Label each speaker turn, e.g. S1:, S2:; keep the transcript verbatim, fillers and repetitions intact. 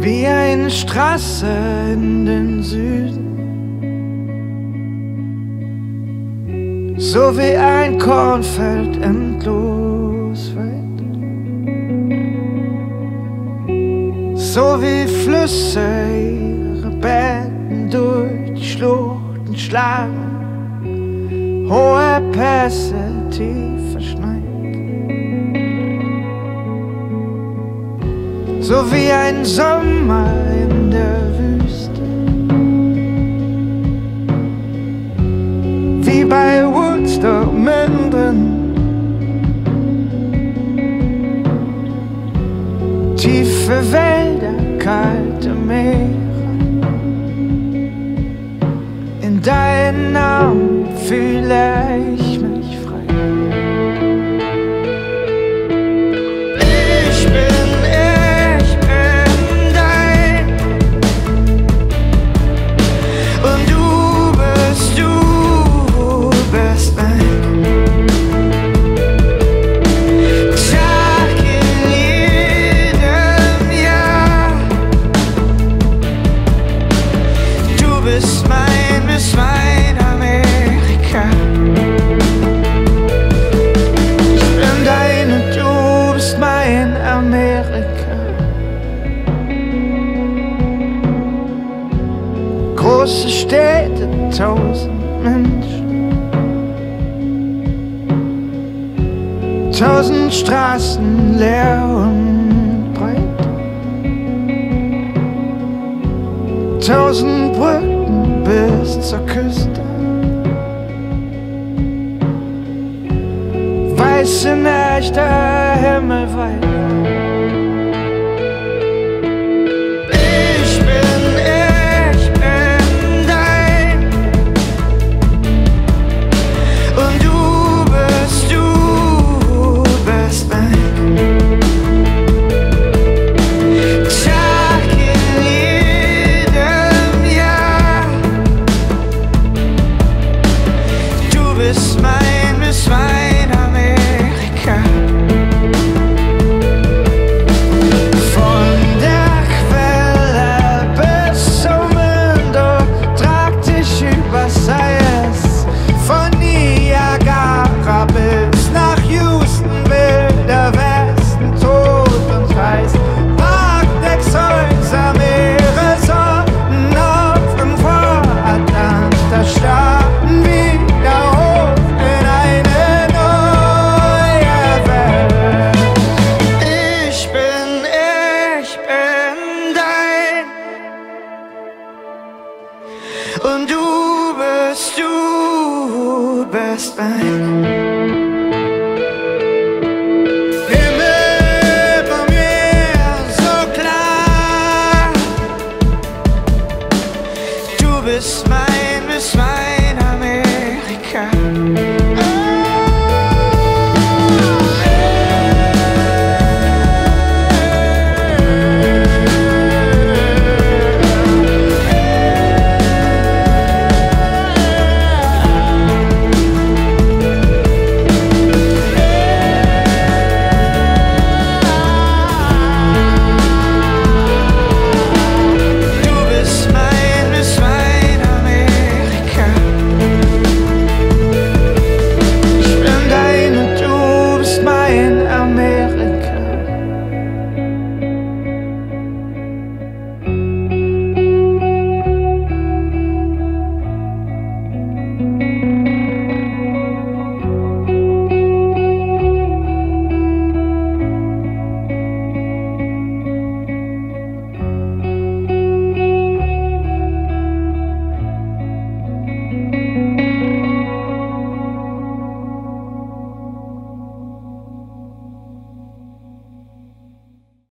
S1: wie eine Straße in den Süden, so wie ein Kornfeld endlos weit, so wie Flüsse ihre Betten durch die Schluchten schlagen, hohe Pässe tief verschneit. So wie ein Sommer in der Wüste, wie bei Woodstock mittendrin, tiefe Wälder, kalte Meere, in deinen Armen fühle ich mich frei. Ich bin mein Amerika. Ich bin dein und du bist mein Amerika. Große Städte, tausend Menschen, tausend Straßen leer und breit, tausend Brücken bis zur Küste, weiße Nächte